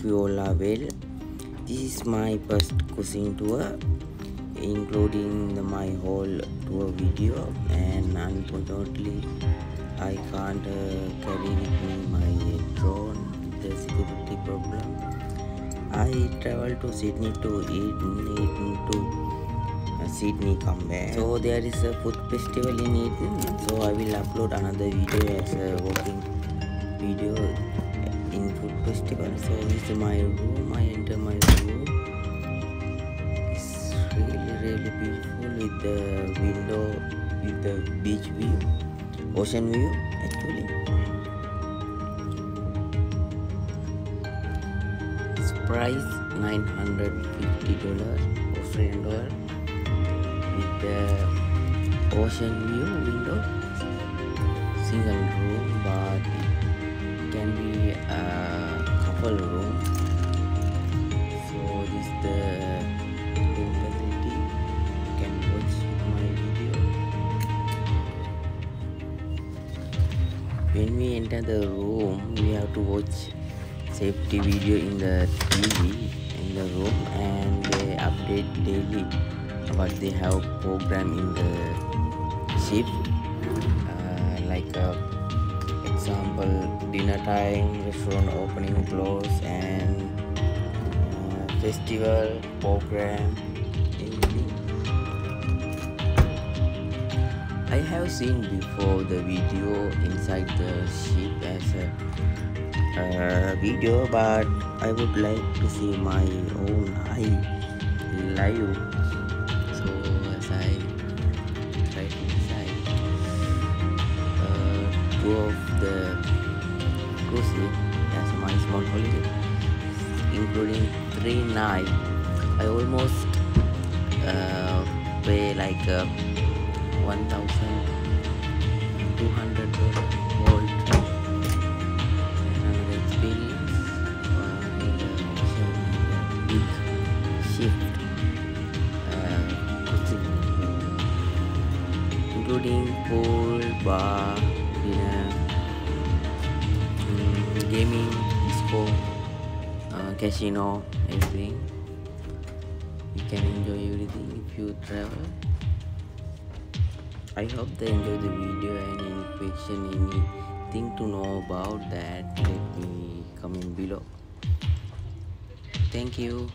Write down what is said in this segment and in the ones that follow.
you all are well. This is my first cruising tour, including my whole tour video, and unfortunately I can't carry with me my drone with the security problem. I traveled to Sydney to Eden to Sydney come back. So there is a food festival in Eden, so I will upload another video as a walking video in food festival. So this is my room. I enter my room. It's really beautiful with the window with the beach view, ocean view actually. Its price $950 Australian dollar with the ocean view window, single room, but it can be a couple room. So this is the room facility. You can watch my video. When we enter the room, we have to watch safety video in the TV in the room, and they update daily what they have program in the shift, like example dinner time, restaurant opening close, and festival program, everything. I have seen before the video inside the ship as a video, but I would like to see my own eye live. So as I right inside two of the cruise ship as my small holiday, including 3 nights, I almost pay like $1,200 whole trip. Another experience in the ocean, big shift, including pool, bar, dinner, gaming, disco, casino, everything. You can enjoy everything if you travel. I hope they enjoy the video, and any question, anything to know about that, let me comment below. Thank you.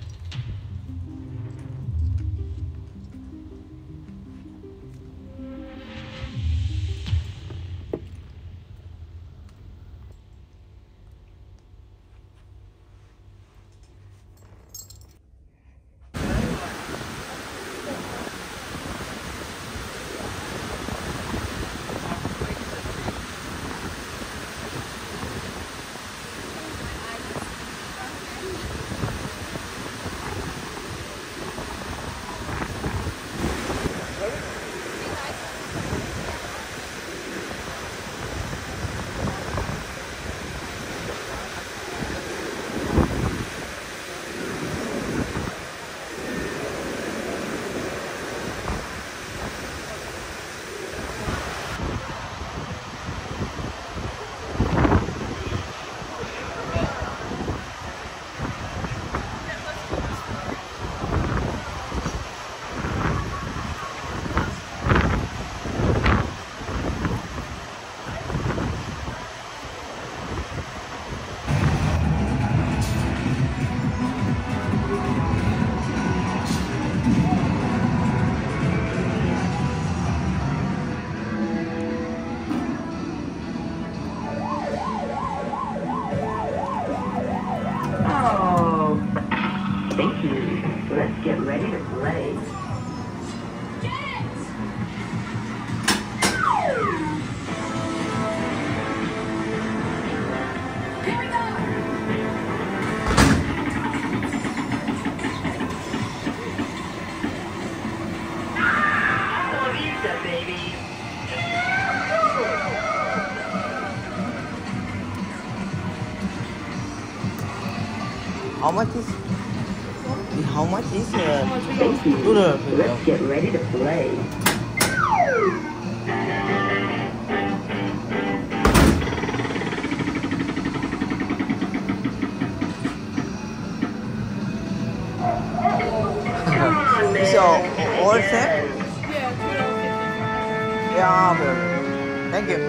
Thank you. Let's get ready to play. Here we go. Malika, baby. How much is? How much is? Thank you. Let's get ready to play. all same? Yeah, $2.50. Yeah, okay, okay. Thank you.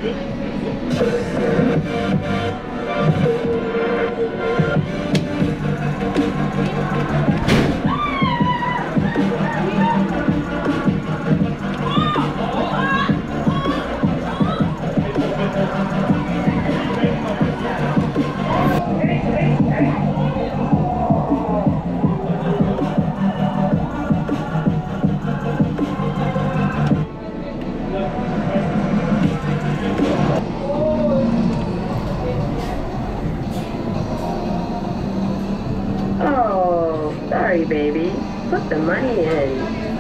Oh, sorry, baby. Put the money in.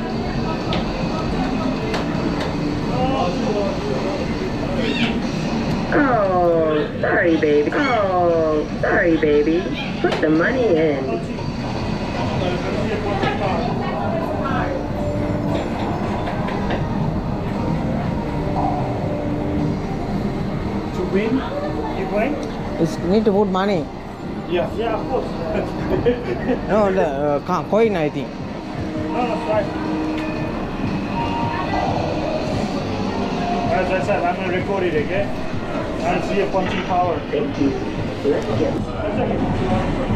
Oh, sorry, baby. Oh, sorry, baby. Put the money in. To win, you going? It's need to put money. Yeah, yeah, of course. No, the coin, I think. No, that's right. As I said, I'm gonna record it, okay? And see a punching power. Thank you. Let's get... That's okay.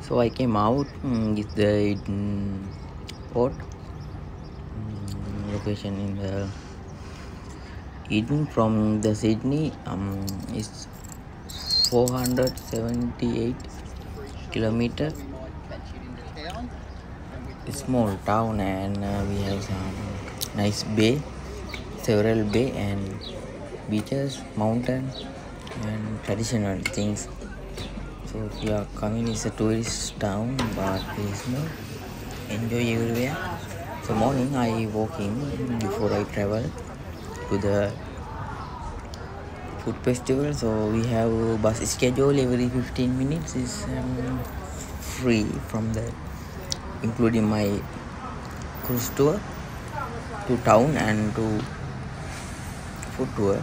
So I came out with the port location in the Eden from the Sydney. Is 478 kilometer. A small town, and we have some nice bay, several bay and beaches, mountain and traditional things. So if you are coming, it's a tourist town, but there is no enjoy everywhere. So morning I walking before I travel to the food festival. So we have a bus schedule every 15 minutes is free from the including my cruise tour to town and to food tour,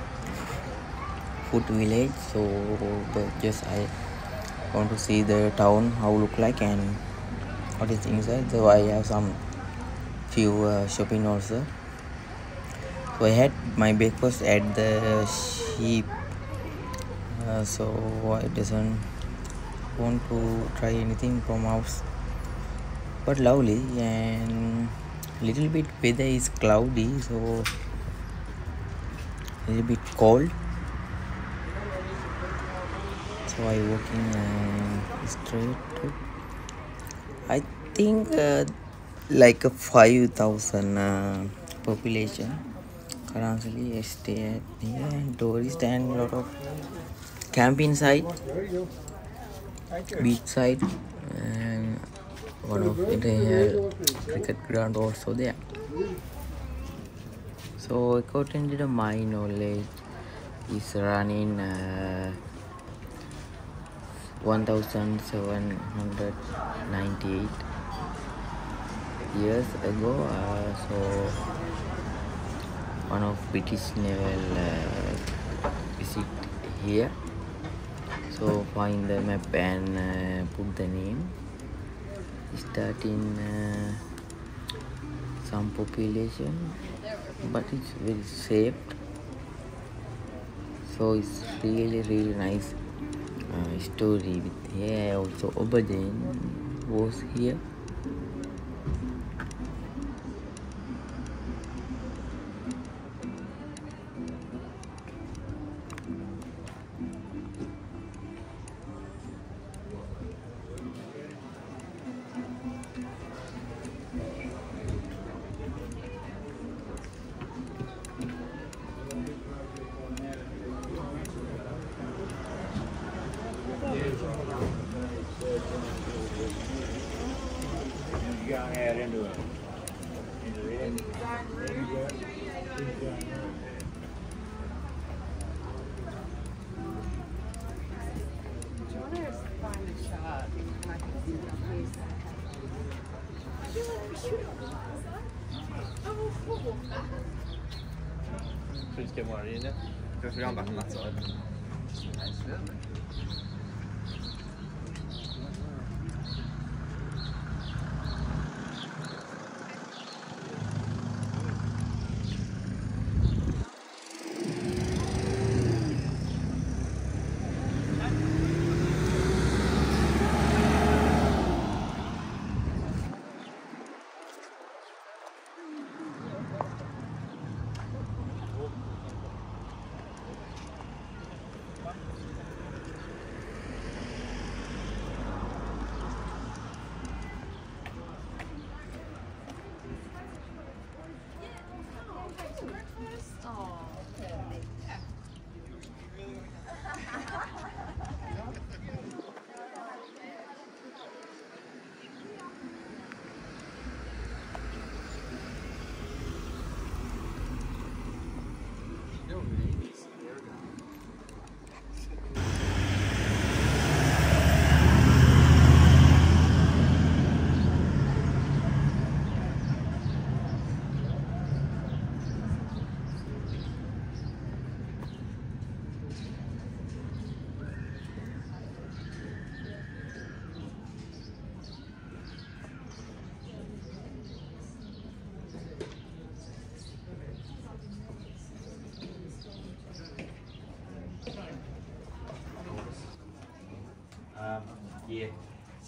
food village. So just I want to see the town how look like and what is inside. So I have some few shopping also. So I had my breakfast at the sheep. So I doesn't want to try anything from house, but lovely and little bit weather is cloudy, so a little bit cold. So I walking straight. I think like a 5,000 population currently stay at here, and tourist and lot of camping site, beach side, and one of it cricket ground also there. So according to my knowledge, is running 1798 years ago. So one of British naval visit here. So find the map and put the name. Starting some population, but it's very safe. So it's really nice story with here. Also Oberden was here.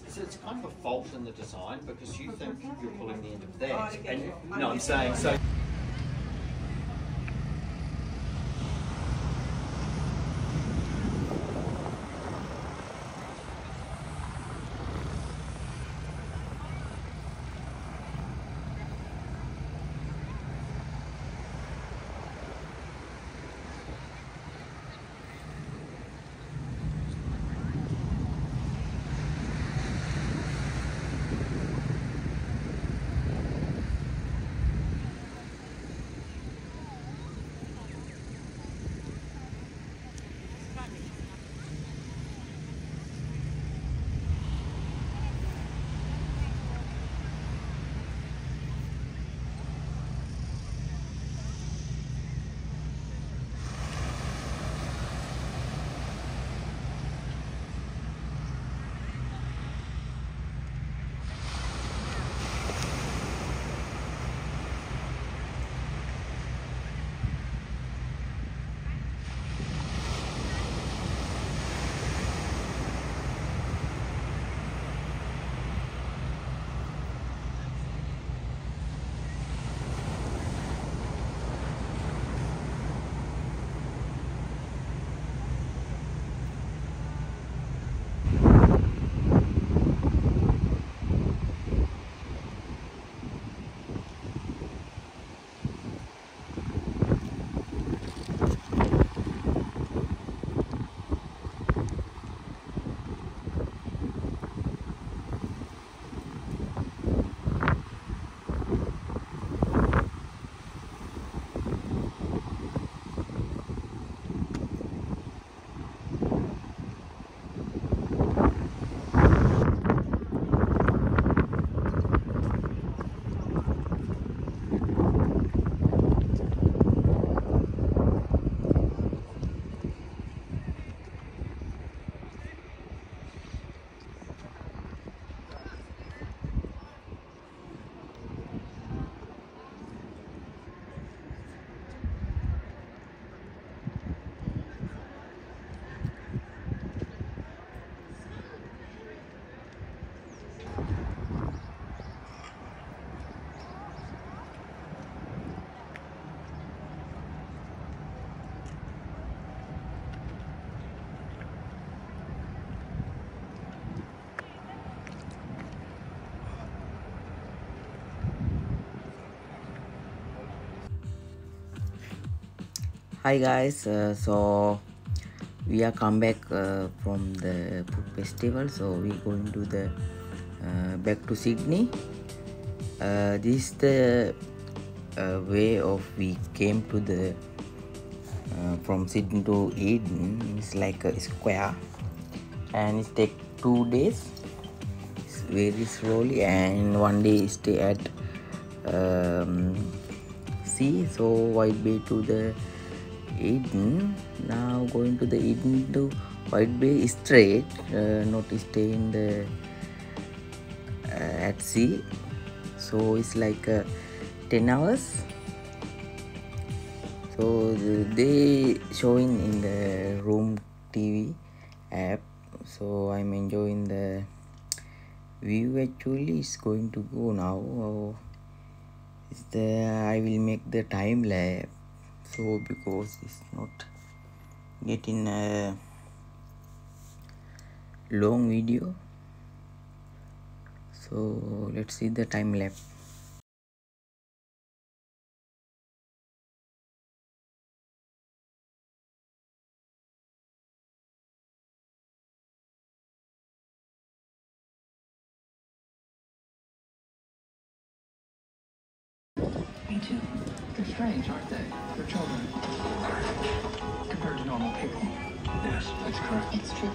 it's kind of a fault in the design because you think you're pulling the end of that. And no, I'm saying so. Hi guys, so we are come back from the food festival, so we going to the back to Sydney. This is the way of we came to the from Sydney to Eden. It's like a square and it take 2 days. It's very slowly, and 1 day stay at sea. So White Bay to the Eden. Now going to the Eden to White Bay straight, not stay in the at sea. So it's like 10 hours. So they showing in the room TV app. So I'm enjoying the view. Actually, it's going to go now. I will make the time lapse. So because it's not getting a long video, so let's see the time lapse. Me too. They're strange, aren't they? They're children. Compared to normal people. Yes, that's correct. It's true.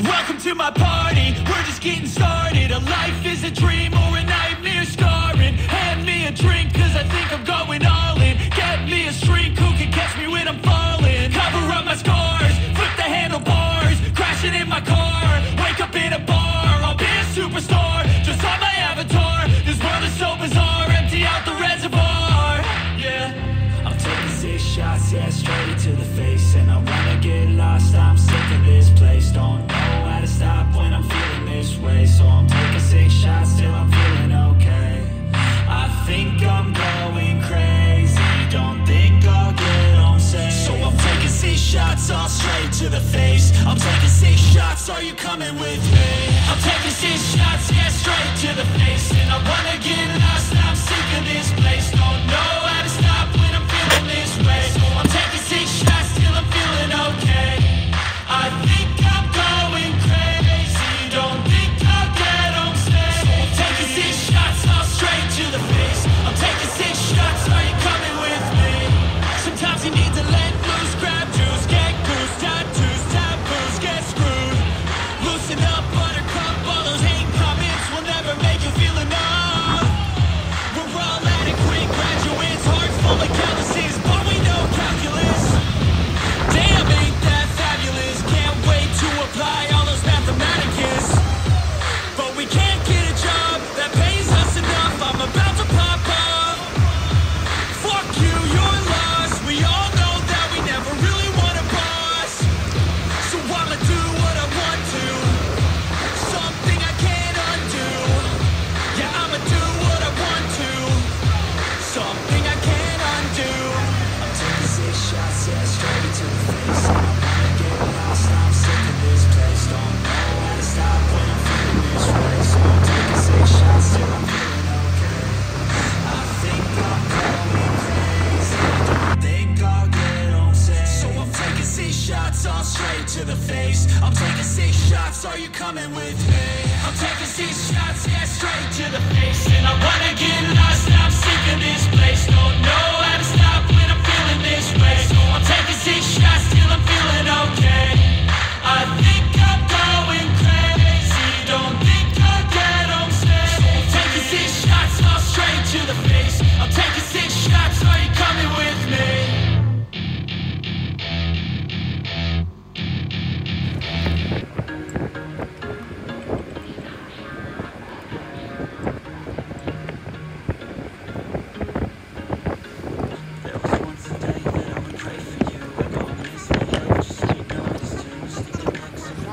Welcome to my party, we're just getting started. A life is a dream or a nightmare scarring. Hand me a drink cause I think I'm going all in. Get me a shrink who can catch me when I'm falling. Cover up my scars, flip the handlebars. Crashing in my car, wake up in a bar. I'll be a superstar, just on my avatar. This world is so bizarre, empty out the reservoir. Yeah, I'm taking 6 shots, yeah, straight to the face. And I wanna get lost, I'm sick of this place. Don't know how to stop when I'm feeling this way. So I'm taking 6 shots till I'm feeling okay. I think I'm going crazy, don't think I'll get home safe. So I'm taking 6 shots, all straight to the face. I'm taking 6 shots, are you coming with me? I'm taking 6 shots, yeah, straight to the face. And I wanna get lost, I'm sick of this place. Don't know how to stop when I'm feeling this way. So I'm taking 6 shots till I'm feeling okay. I think I'm going crazy, don't think I'll get home safe. So I'm taking 6 shots, all straight to the face. I'm taking 6 shots, are you coming with me? Sometimes you need to let loose, grab juice, get goose, tattoos, taboos, get screwed. Loosen up, buttercup, all those hate comments will never make you feel enough. We're all adequate graduates, hearts full of calluses, but we know calculus. Damn, ain't that fabulous? Can't wait to apply all those mathematicus. But we can't get a job that pays us enough. I'm about to pop up. Fuck you, you're lost. We all know that we never really want a boss. So I'ma do what I want to. Something I can't undo. Yeah, I'ma do what I want to. Something I can't undo. I'm taking 6 shots, yeah, straight to the face. And I wanna get lost, I'm sick of this place. Don't know how to stop when I'm feeling this way. So I'm taking 6 shots till I'm feeling okay. I think I'm going crazy, don't think I'll get home safe. So I'm taking 6 shots, all straight to the face. I'm taking 6 shots, are you coming with me? I'm taking 6 shots, yeah, straight to the face. And I wanna get lost, I'm sick of this place. Don't know how to stop when I'm feeling this way. So I'm taking 6 shots till I'm feeling okay. I think I'm going crazy, don't think I'll get home safe. So I'm taking 6 shots, all straight to the face. I'm taking 6 shots, are you coming with me? There was once a day that I would pray for you. And always my love, just so you know this too. Sticking like some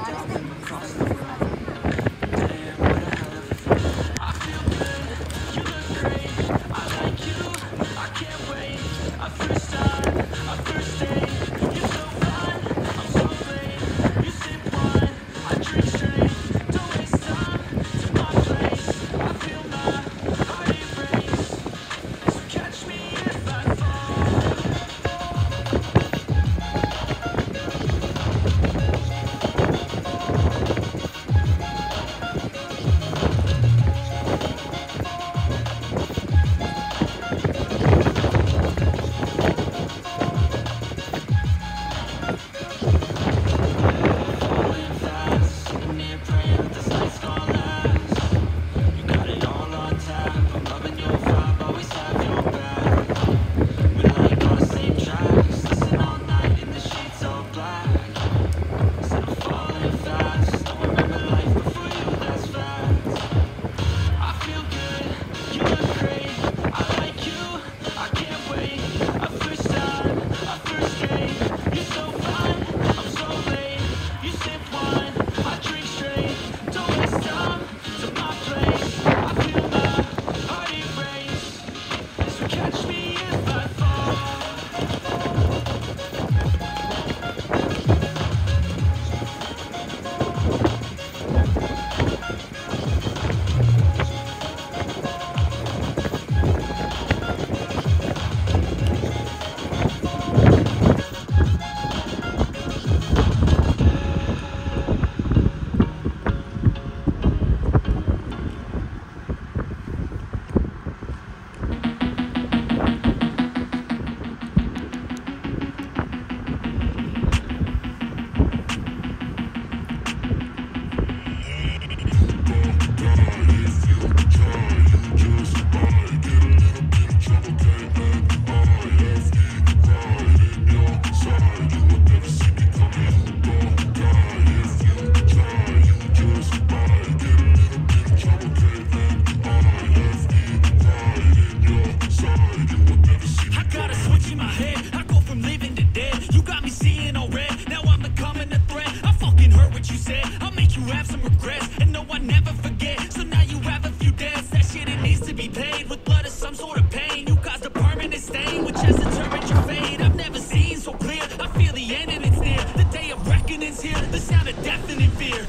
regrets. And no, I never forget. So now you have a few debts. That shit, it needs to be paid with blood or some sort of pain. You caused a permanent stain, which has determined your fate. I've never seen so clear. I feel the end and it's near. The day of reckoning's here. The sound of deafening fear.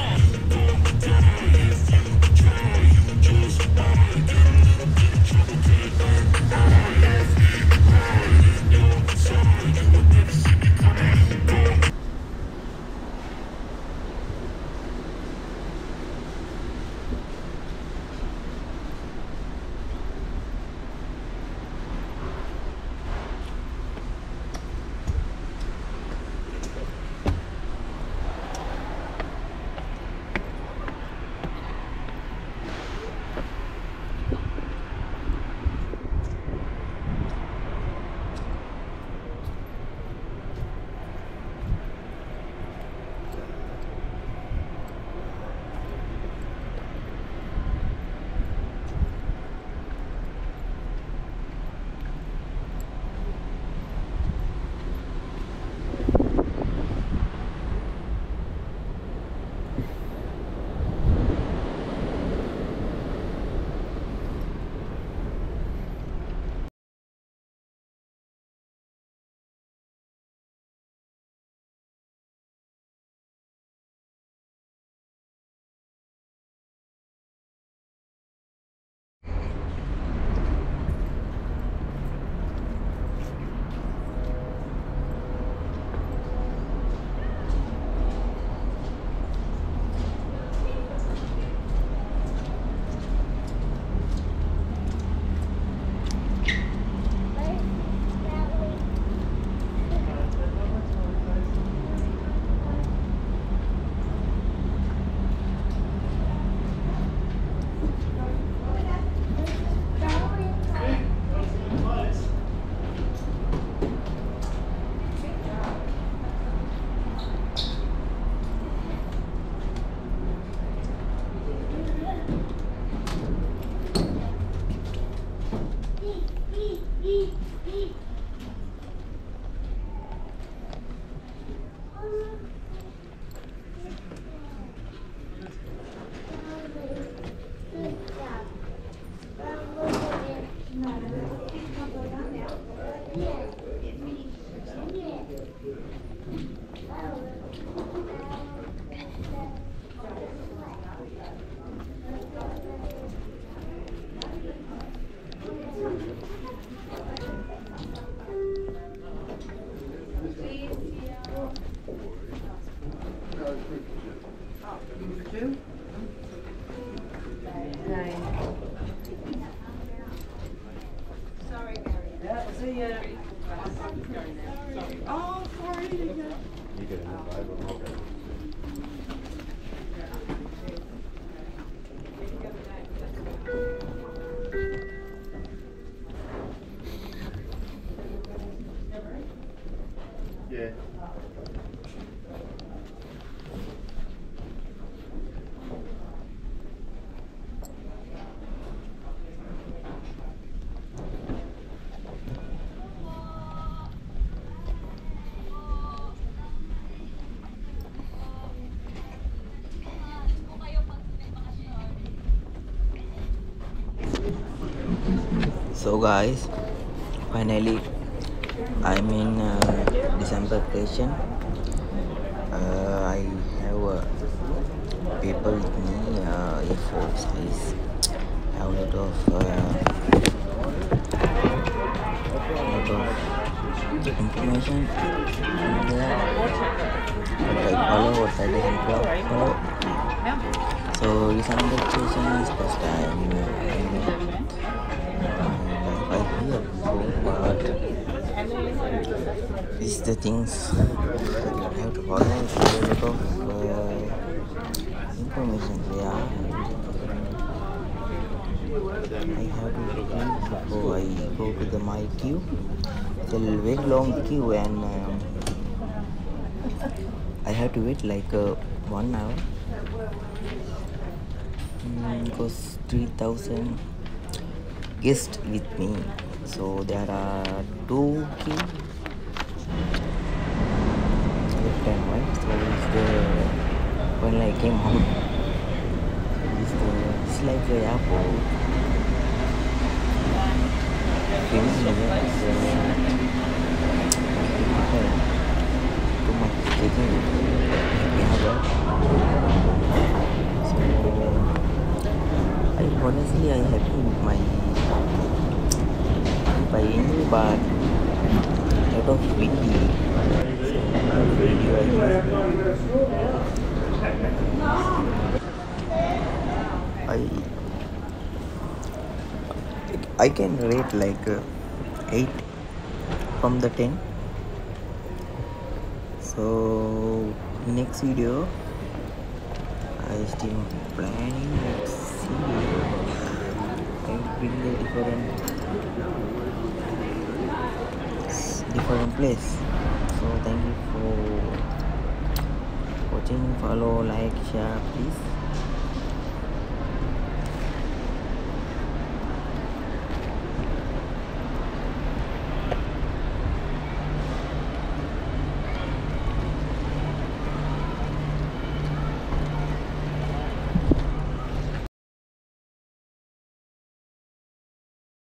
So guys, finally I'm in December vacation. I have paper with me, A4 size. I have a lot of information in there. What I follow, what I doesn't follow. So December vacation is first time. I hear before, but these the things I have to follow. A lot of information there. I have to queue before I go to the my queue. It's a very long queue, and I have to wait like 1 hour because 3,000 guests with me, so there are 2 queue left and right. So it's the when I came out like a airport. Viranga is difficult. Too much taking together. So honestly I happy with my buying, but lot of windy. So lot of video I can rate like 8 from the 10. So next video I still planning. Let's see. I bring the different place. So thank you for watching. Follow, like, share, please.